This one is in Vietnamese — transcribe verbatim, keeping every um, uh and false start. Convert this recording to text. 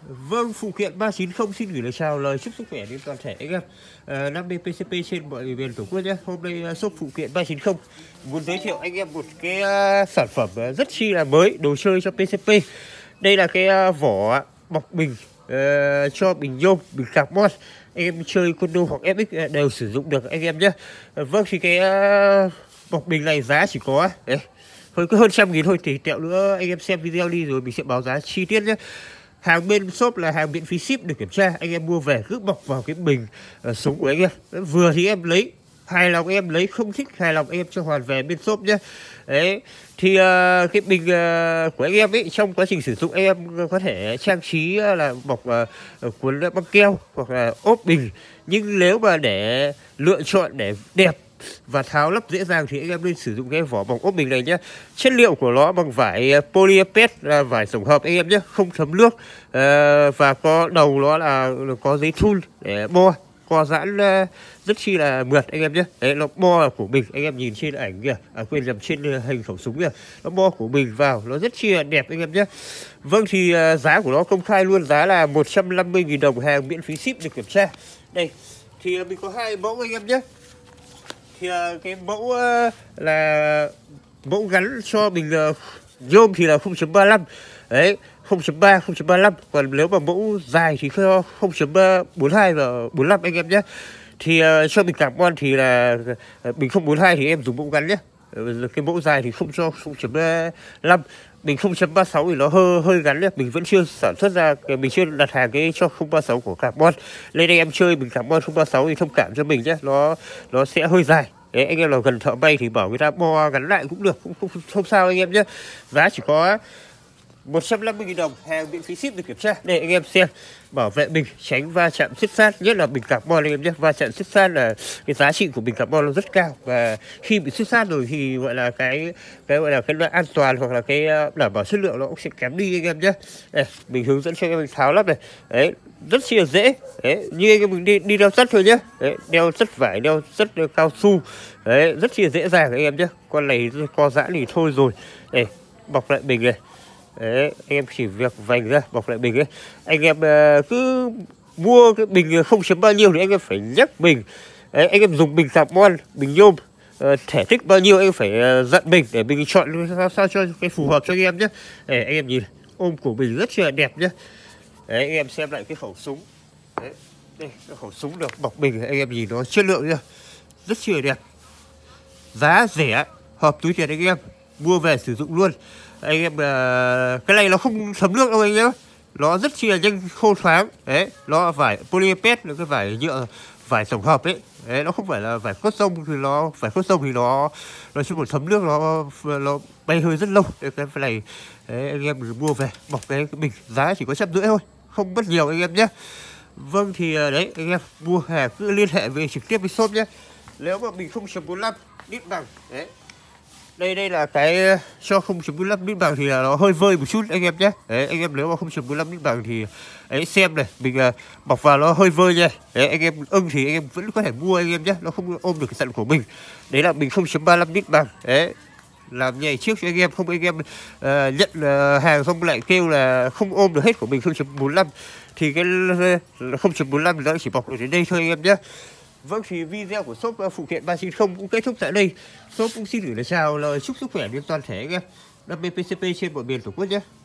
Vâng, phụ kiện ba chín không xin gửi lời chào lời chúc sức khỏe đến toàn thể anh em à, năm B pê xê pê trên mọi miền tổ quốc nhé. Hôm nay uh, shop phụ kiện ba chín không muốn giới thiệu anh em một cái uh, sản phẩm uh, rất chi là mới, đồ chơi cho pê xê pê. Đây là cái uh, vỏ bọc bình uh, cho bình nhôm, bình carbon. Anh em chơi Condo hoặc ép ích đều sử dụng được anh em nhé. Uh, vâng, thì cái uh, bọc bình này giá chỉ có đấy, hơi có hơn trăm nghìn thôi. Thì tẹo nữa anh em xem video đi rồi mình sẽ báo giá chi tiết nhé. Hàng bên shop là hàng miễn phí ship được kiểm tra. Anh em mua về cứ bọc vào cái bình uh, súng của anh em. Vừa thì em lấy, hài lòng em lấy, không thích hài lòng em cho hoàn về bên shop nhé. Đấy, thì uh, cái bình uh, của anh em ấy, trong quá trình sử dụng anh em có thể trang trí uh, là bọc uh, cuốn băng keo hoặc là ốp bình. Nhưng nếu mà để lựa chọn để đẹp và tháo lắp dễ dàng thì anh em nên sử dụng cái vỏ bọc ốp bình này nhé. Chất liệu của nó bằng vải polyester, là vải tổng hợp anh em nhé, không thấm nước, à, và có đầu nó là có giấy thun để bo co giãn rất chi là mượt anh em nhé. Đấy, nó bo của mình anh em nhìn trên ảnh kìa, à quên, nhầm, trên hình khẩu súng kìa, nó bo của mình vào nó rất chi là đẹp anh em nhé. Vâng, thì uh, giá của nó công khai luôn, giá là một trăm năm mươi nghìn đồng, hàng miễn phí ship được kiểm tra. Đây thì uh, mình có hai mẫu anh em nhé. Thì uh, cái mẫu uh, là mẫu gắn cho mình uh, nhôm thì là không chấm ba lăm, đấy, không chấm ba, không chấm ba lăm. Còn nếu mà mẫu dài thì không chấm bốn hai và bốn lăm anh em nhé. Thì uh, cho mình carbon thì là uh, mình không bốn hai thì em dùng mẫu gắn nhé. Uh, cái mẫu dài thì không cho không chấm năm. Mình không chấm ba sáu thì nó hơi hơi gắn nhé. Mình vẫn chưa sản xuất ra, mình chưa đặt hàng cái cho không ba sáu của carbon. Lên đây em chơi mình carbon không ba sáu thì thông cảm cho mình nhé. Nó nó sẽ hơi dài. Đấy, anh em nào gần thợ may thì bảo người ta bo gắn lại cũng được, cũng không, không, không sao anh em nhé. Giá chỉ có một trăm năm mươi nghìn đồng, hàng miễn phí ship được kiểm tra. Đây anh em xem, bảo vệ bình tránh va chạm xích sát, nhất là bình carbon anh em nhé. Va chạm xích sát là cái giá trị của bình carbon nó rất cao, và khi bị xích sát rồi thì gọi là cái cái gọi là cái loại an toàn hoặc là cái đảm bảo chất lượng nó cũng sẽ kém đi anh em nhé. Đây, mình hướng dẫn cho anh em tháo lắp này. Đấy, rất chi là dễ. Đấy, như anh em mình đi đi đeo sắt thôi nhé. Đấy, đeo sắt vải, đeo sắt cao su. Đấy, rất chi là dễ dàng anh em nhé. Con này co giãn thì thôi rồi. Đây, bọc lại bình này. Đấy, anh em chỉ việc vành ra bọc lại bình ấy. Anh em uh, cứ mua cái bình không chấm bao nhiêu thì anh em phải nhắc mình. Đấy, anh em dùng bình carbon, bình nhôm, uh, thể tích bao nhiêu anh em phải uh, dặn mình để mình chọn sao, sao cho cái phù hợp cho anh em nhé. Đấy, anh em nhìn ôm của mình rất là đẹp nhé. Đấy, anh em xem lại cái khẩu súng. Đấy, đây cái khẩu súng được bọc bình, anh em nhìn nó chất lượng nhá, rất là đẹp, giá rẻ, hợp túi tiền anh em, mua về sử dụng luôn. Anh em uh, cái này nó không thấm nước đâu anh nhé, nó rất chi là nhanh khô thoáng. Đấy, nó vải polyester, là cái vải nhựa, vải tổng hợp ấy. Đấy, nó không phải là vải cốt tông, thì nó vải cốt tông thì nó nó chỉ một thấm nước, nó nó bay hơi rất lâu. Đấy, cái này đấy, anh em mua về bọc cái, cái bình, giá chỉ có trăm rưỡi thôi, không mất nhiều anh em nhé. Vâng, thì đấy anh em mua hàng cứ liên hệ về trực tiếp với shop nhé. Nếu mà mình không chấm bốn lăm lít bằng, đấy, đây đây là cái cho không chấm bốn lăm lít bằng thì là nó hơi vơi một chút anh em nhé. Đấy, anh em nếu mà không chấm bốn lăm lít bằng thì ấy xem này, mình uh, bọc vào nó hơi vơi nha. Đấy, anh em ưng thì anh em vẫn có thể mua anh em nhé, nó không ôm được cái sẵn của mình. Đấy là mình không chấm ba lăm lít bằng. Đấy, làm nhảy trước cho anh em, không anh em uh, nhận uh, hàng xong lại kêu là không ôm được hết của mình không chấm bốn lăm thì cái không chấm bốn lăm nó chỉ bọc được đến đây thôi anh em nhé. Vâng, thì video của shop phụ kiện ba chín không cũng kết thúc tại đây. Shop cũng xin gửi lời chào lời chúc sức khỏe đến toàn thể anh em đam mê pê xê pê trên mọi miền tổ quốc nhé.